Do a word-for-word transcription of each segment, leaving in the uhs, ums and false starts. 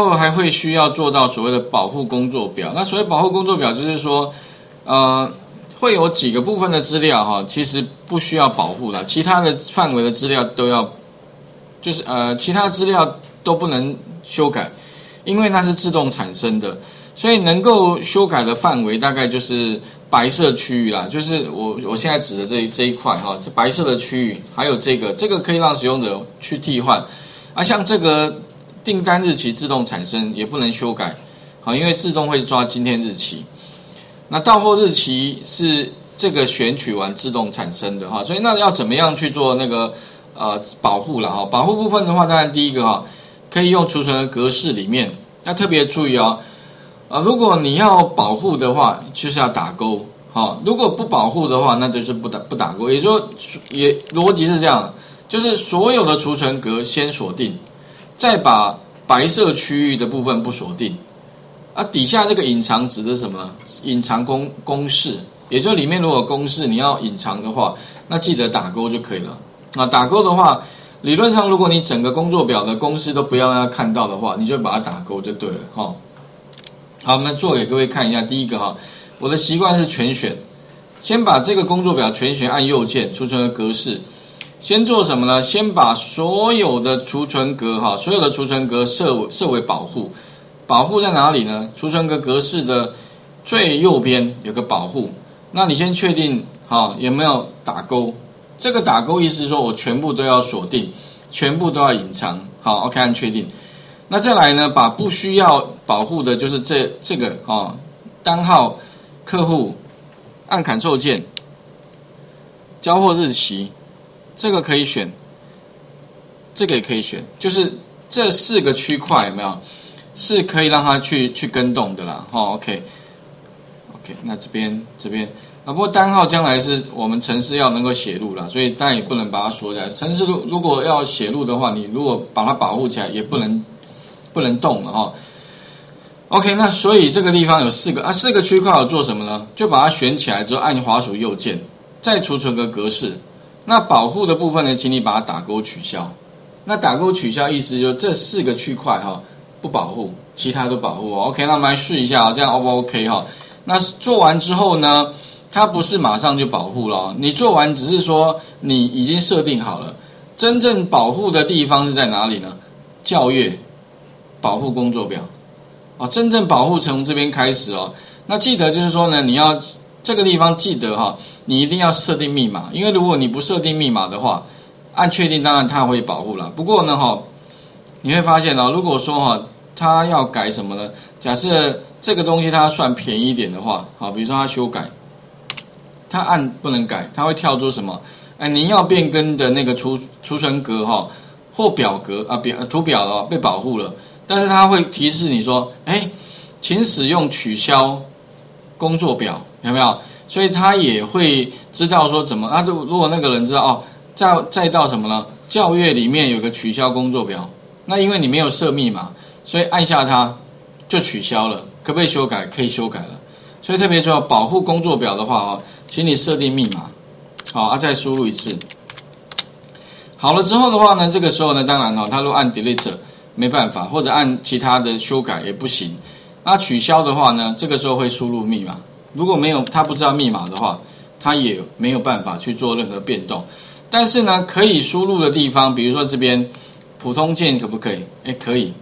后还会需要做到所谓的保护工作表。那所谓保护工作表就是说，呃，会有几个部分的资料哈，其实不需要保护啦，其他的范围的资料都要，就是呃，其他资料都不能修改，因为那是自动产生的，所以能够修改的范围大概就是白色区域啦，就是我我现在指的这一这一块哈，这白色的区域，还有这个这个可以让使用者去替换，啊，像这个订单日期自动产生也不能修改，好，因为自动会抓今天日期。那到货日期是这个选取完自动产生的哈，所以那要怎么样去做那个呃保护了哈？保护部分的话，当然第一个哈，可以用储存的格式里面，要特别注意哦，啊，如果你要保护的话，就是要打勾，好，如果不保护的话，那就是不打不打勾，也就也逻辑是这样，就是所有的储存格先锁定，再把白色区域的部分不锁定。啊，底下这个隐藏指的是什么呢？隐藏公公式，也就是里面如果公式你要隐藏的话，那记得打勾就可以了。啊，打勾的话，理论上如果你整个工作表的公式都不要让他看到的话，你就把它打勾就对了哈、哦。好，我们做给各位看一下。第一个哈，我的习惯是全选，先把这个工作表全选，按右键储存的格式，先做什么呢？先把所有的储存格哈，所有的储存格设为设为保护。保护在哪里呢？储存格格式的最右边有个保护，那你先确定好、哦、有没有打勾。这个打勾意思是说我全部都要锁定，全部都要隐藏。好 ，OK， 按确定。那再来呢，把不需要保护的，就是这这个哦，单号客户，按 Ctrl 键，交货日期，这个可以选，这个也可以选，就是这四个区块有没有？是可以让它去去跟动的啦，哦 ，OK，OK，、OK, OK, 那这边这边啊，不过单号将来是我们程式要能够写入啦，所以当然也不能把它锁起来。程式如如果要写入的话，你如果把它保护起来，也不能不能动了哈、哦。OK， 那所以这个地方有四个啊，四个区块要做什么呢？就把它选起来之后，按滑鼠右键，再储存个格式。那保护的部分呢，请你把它打勾取消。那打勾取消意思就是这四个区块哈。不保护，其他都保护。OK， 那我们来试一下，这样 O 不 OK 哈？那做完之后呢，它不是马上就保护了，你做完只是说你已经设定好了，真正保护的地方是在哪里呢？校阅保护工作表啊，真正保护从这边开始哦。那记得就是说呢，你要这个地方记得哈，你一定要设定密码，因为如果你不设定密码的话，按确定当然它会保护了。不过呢哈。你会发现哦，如果说哈，他要改什么呢？假设这个东西他算便宜一点的话，好，比如说他修改，他按不能改，他会跳出什么？哎，您要变更的那个储储存格哈或表格啊表图表哦被保护了，但是他会提示你说，哎，请使用取消工作表，有没有？所以他也会知道说怎么啊？如果那个人知道哦，再再到什么呢？校阅里面有个取消工作表。那因为你没有设密码，所以按下它就取消了。可不可以修改？可以修改了。所以特别重要，保护工作表的话哦，请你设定密码，好啊，再输入一次。好了之后的话呢，这个时候呢，当然哦，他如果按 Delete 没办法，或者按其他的修改也不行。那取消的话呢，这个时候会输入密码。如果没有他不知道密码的话，他也没有办法去做任何变动。但是呢，可以输入的地方，比如说这边。普通键可不可以？哎，可以。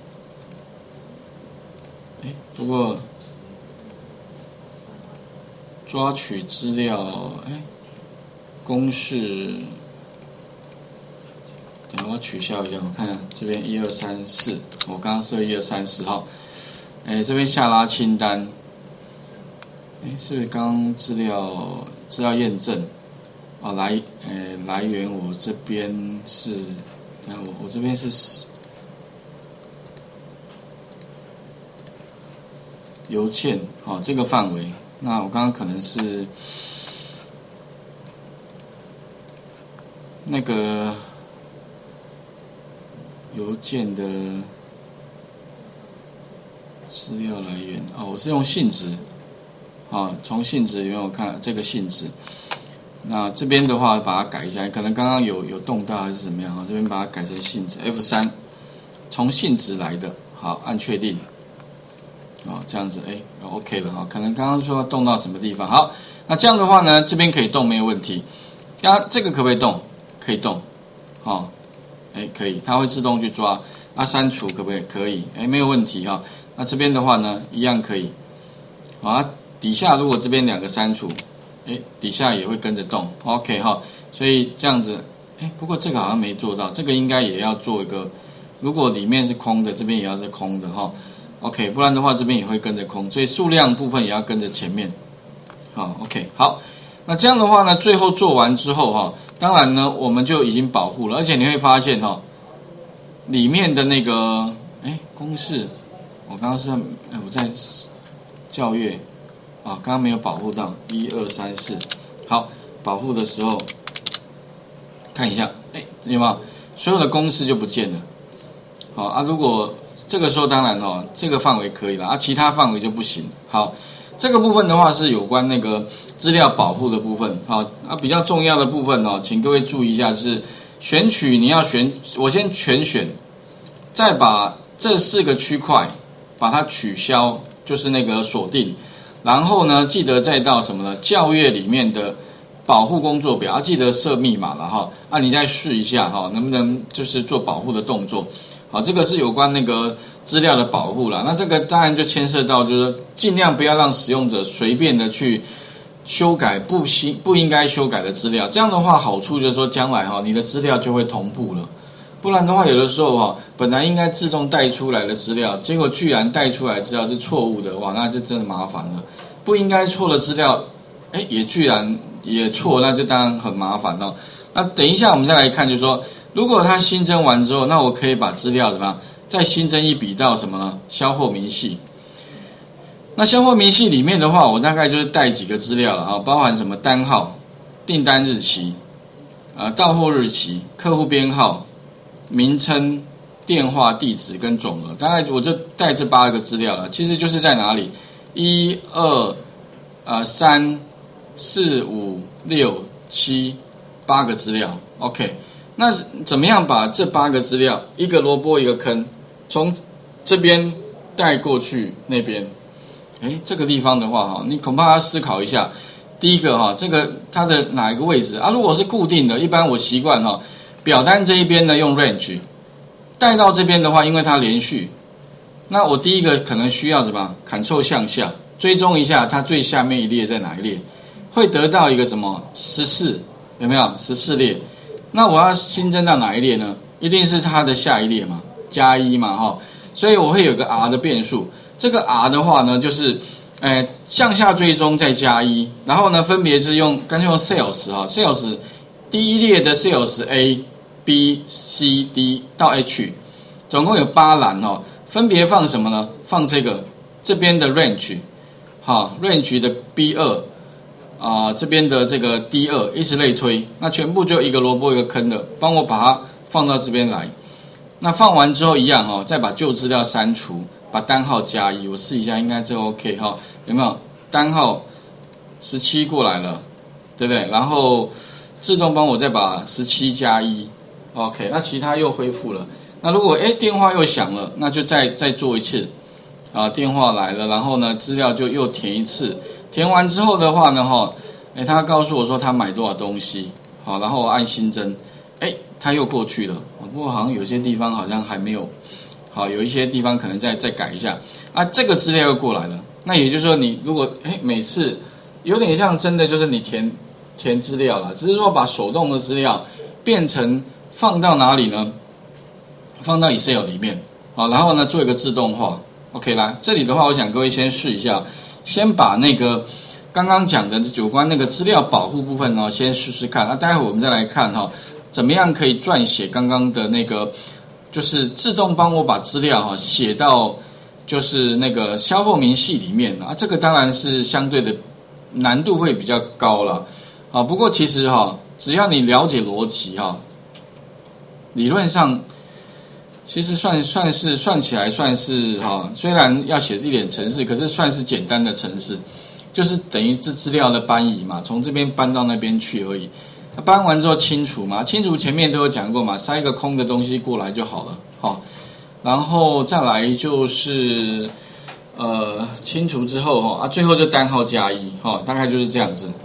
哎，不过抓取资料，哎，公式，等下我取消一下，我看看这边一二三四，我刚刚设一二三四号。哎，这边下拉清单，哎，是不是刚刚资料资料验证？哦，来，哎，来源我这边是。那我我这边是邮件，好、哦，这个范围。那我刚刚可能是那个邮件的资料来源哦，我是用性质，啊、哦，从性质里面我看这个性质。那这边的话，把它改一下，可能刚刚有有动到还是怎么样啊？这边把它改成性质 F 三，从性质来的， 好，按确定。哦，这样子，哎 ，OK 了哈。可能刚刚说要动到什么地方，好，那这样的话呢，这边可以动没有问题。那这个可不可以动？可以动，好，哎，可以，它会自动去抓。那删除可不可以？可以，哎，没有问题哈。那这边的话呢，一样可以。好，底下如果这边两个删除，哎，底下也会跟着动 ，OK 哈。所以这样子，哎，不过这个好像没做到，这个应该也要做一个。如果里面是空的，这边也要是空的哈。OK， 不然的话这边也会跟着空，所以数量部分也要跟着前面。好 ，OK， 好，那这样的话呢，最后做完之后哈，当然呢我们就已经保护了，而且你会发现哈，里面的那个哎公式，我刚刚是我在校阅啊，刚刚没有保护到一二三四，好，保护的时候看一下，哎，有没有所有的公式就不见了？好啊，如果这个时候当然哦，这个范围可以了啊，其他范围就不行。好，这个部分的话是有关那个资料保护的部分。好啊，比较重要的部分哦，请各位注意一下，就是选取你要选，我先全选，再把这四个区块把它取消，就是那个锁定，然后呢，记得再到什么呢？校阅里面的保护工作表，啊，记得设密码了哈。啊，你再试一下哈，能不能就是做保护的动作？好，这个是有关那个资料的保护啦。那这个当然就牵涉到，就是尽量不要让使用者随便的去修改不应不应该修改的资料。这样的话，好处就是说，将来哈你的资料就会同步了。不然的话，有的时候哈本来应该自动带出来的资料，结果居然带出来的资料是错误的，哇，那就真的麻烦了。不应该错的资料，哎，也居然也错，那就当然很麻烦了。那等一下我们再来看，就是说。如果它新增完之后，那我可以把资料怎么样？再新增一笔到什么呢？销货明细。那销货明细里面的话，我大概就是带几个资料了啊，包含什么单号、订单日期、呃到货日期、客户编号、名称、电话、地址跟总额，大概我就带这八个资料了。其实就是在哪里？一二呃三四五六七八个资料 ，OK。那怎么样把这八个资料一个萝卜一个坑，从这边带过去那边？哎，这个地方的话哈，你恐怕要思考一下。第一个哈，这个它的哪一个位置啊？如果是固定的，一般我习惯哈，表单这一边呢用 range 带到这边的话，因为它连续，那我第一个可能需要什么 ？Ctrl 向下追踪一下它最下面一列在哪一列，会得到一个什么十四有没有十四列？那我要新增到哪一列呢？一定是它的下一列嘛，加一嘛哈，所以我会有个 R 的变数。这个 R 的话呢，就是，呃，向下追踪再加一，然后呢，分别是用干脆用 Sales 哈 ，Sales 第一列的 Sales A、B、C、D 到 H， 总共有八栏哈，分别放什么呢？放这个这边的 Range， 哈 ，Range 的 B 二。啊、呃，这边的这个 D 二以此类推，那全部就一个萝卜一个坑的，帮我把它放到这边来。那放完之后一样哦，再把旧资料删除，把单号加一，我试一下，应该这 OK 哈、哦，有没有？单号十七过来了，对不对？然后自动帮我再把十七加一 ，OK， 那其他又恢复了。那如果哎电话又响了，那就再再做一次啊，电话来了，然后呢资料就又填一次。填完之后的话呢，哈，哎，他告诉我说他买多少东西，好，然后我按新增，哎，他又过去了，不过好像有些地方好像还没有，好，有一些地方可能再再改一下，啊，这个资料又过来了，那也就是说你如果哎每次有点像真的就是你填填资料了，只是说把手动的资料变成放到哪里呢？放到 Excel 里面，好，然后呢做一个自动化 ，OK 啦，这里的话，我想各位先试一下。先把那个刚刚讲的有关那个资料保护部分呢，先试试看。那待会我们再来看哈，怎么样可以撰写刚刚的那个，就是自动帮我把资料哈写到就是那个销货明细里面啊。这个当然是相对的难度会比较高了啊。不过其实哈，只要你了解逻辑哈，理论上。其实算算是算起来算是哈，虽然要写一点程式，可是算是简单的程式，就是等于是资料的搬移嘛，从这边搬到那边去而已。搬完之后清除嘛，清除前面都有讲过嘛，塞一个空的东西过来就好了，好然后再来就是呃清除之后哈啊，最后就单号加一哈，大概就是这样子。